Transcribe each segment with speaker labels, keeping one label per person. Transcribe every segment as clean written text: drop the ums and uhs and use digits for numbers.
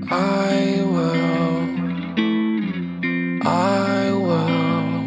Speaker 1: I will. I will.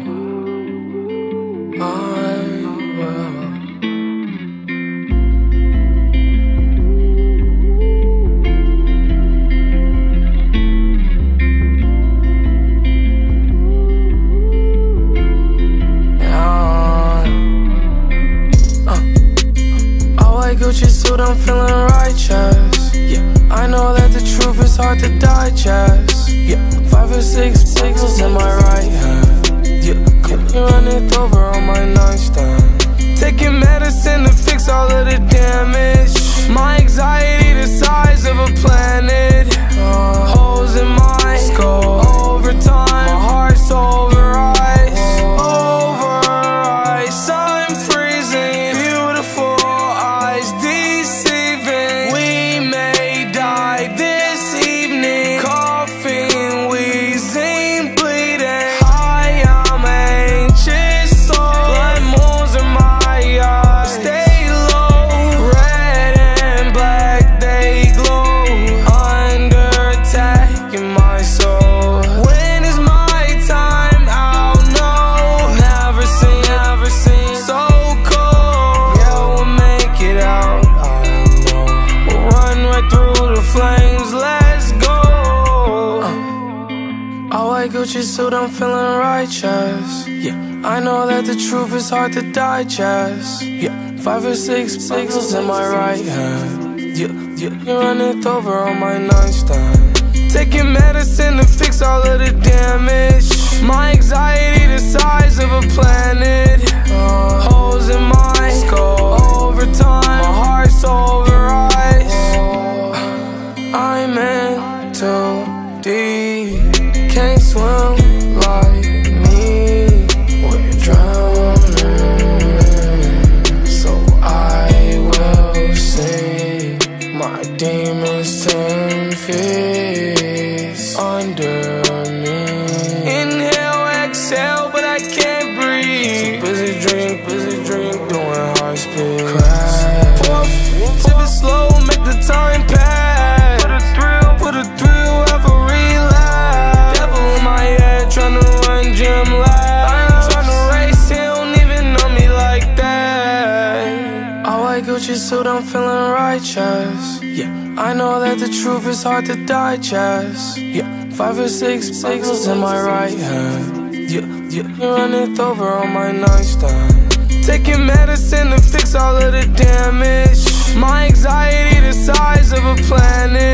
Speaker 1: Gucci suit, I'm feeling righteous. Yeah, I know that the truth is hard to digest. Yeah, 5 or 6 sixes in my right hand. Yeah, you run it over on my nightstand. Taking medicine to fix all of the damage. My anxiety the size of a planet. Holes in my skull. Over time, my heart's over ice. Over ice, I'm freezing. Beautiful eyes deceiving. We may die this evening. Coughing, wheezing, bleeding. High, I'm anxious, so blood moons in my eyes. Stay low, red and black, they glow. Under attack in my soul. When is my time? I'll know. Never seen so cold. Yeah, we'll make it out, I know. We'll run right through the flames, let's go. All white Gucci suit, I'm feeling righteous. Yeah, I know that the truth is hard to digest. Yeah, 5 or 6 sixes in my right hand. Yeah, you run it over on my nightstand. Taking medicine to fix all of the damage. My anxiety the size of a planet. Holes in my skull. Over time, my heart's over ice. I'm in too deep. Can't swim like me. We're drowning. So I will see my demons 10 feet under me. Inhale, exhale, but I can't breathe. So busy drink, doing high speed. Crash. Puff, tip it slow, make the time pass. Put a thrill, every lap. Devil in my head, tryna run gym laps. I ain't tryna race, he don't even know me like that. All white Gucci suit, I'm feeling righteous. Yeah, I know that the truth is hard to digest. Yeah, 5 or 6 sixes in my right hand. Yeah, you run it over on my nightstand. Taking medicine to fix all of the damage. My anxiety the size of a planet.